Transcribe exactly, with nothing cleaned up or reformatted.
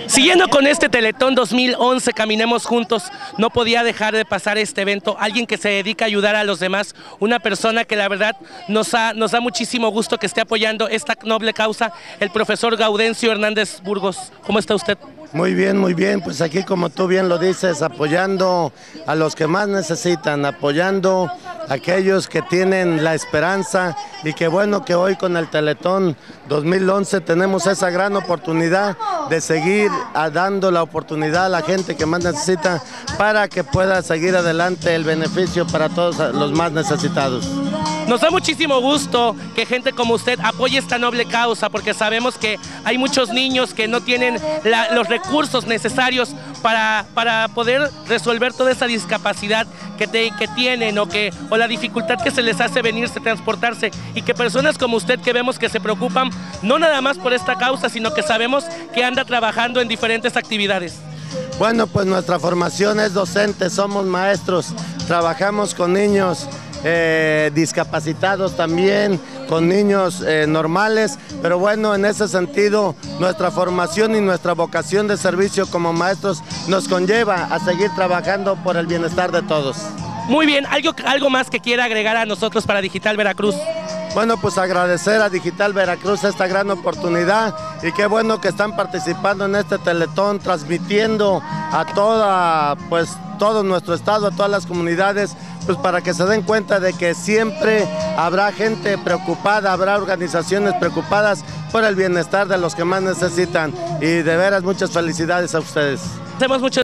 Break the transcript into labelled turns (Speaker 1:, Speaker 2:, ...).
Speaker 1: Siguiendo con este Teletón dos mil once, Caminemos Juntos, no podía dejar de pasar este evento, alguien que se dedica a ayudar a los demás, una persona que la verdad nos, ha, nos da muchísimo gusto que esté apoyando esta noble causa, el profesor Gaudencio Hernández Burgos. ¿Cómo está usted?
Speaker 2: Muy bien, muy bien, pues aquí como tú bien lo dices, apoyando a los que más necesitan, apoyando a aquellos que tienen la esperanza, y qué bueno que hoy con el Teletón dos mil once tenemos esa gran oportunidad de seguir dando la oportunidad a la gente que más necesita para que pueda seguir adelante el beneficio para todos los más necesitados.
Speaker 1: Nos da muchísimo gusto que gente como usted apoye esta noble causa, porque sabemos que hay muchos niños que no tienen la, los recursos necesarios para, para poder resolver toda esa discapacidad que, te, que tienen o, que, o la dificultad que se les hace venirse, transportarse, y que personas como usted que vemos que se preocupan no nada más por esta causa, sino que sabemos que anda trabajando en diferentes actividades.
Speaker 2: Bueno, pues nuestra formación es docente, somos maestros, trabajamos con niños Eh, discapacitados también, con niños eh, normales, pero bueno, en ese sentido nuestra formación y nuestra vocación de servicio como maestros nos conlleva a seguir trabajando por el bienestar de todos.
Speaker 1: Muy bien, ¿algo, algo más que quiera agregar a nosotros para Digital Veracruz?
Speaker 2: Bueno, pues agradecer a Digital Veracruz esta gran oportunidad, y qué bueno que están participando en este Teletón, transmitiendo a toda, pues todo nuestro estado, a todas las comunidades, pues para que se den cuenta de que siempre habrá gente preocupada, habrá organizaciones preocupadas por el bienestar de los que más necesitan, y de veras muchas felicidades a ustedes.
Speaker 1: Hacemos mucho